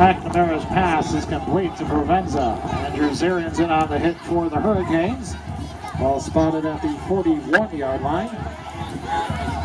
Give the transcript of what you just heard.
McNamara's pass is complete to Provenza. Andrew Zarian's in on the hit for the Hurricanes. Ball spotted at the 41-yard line.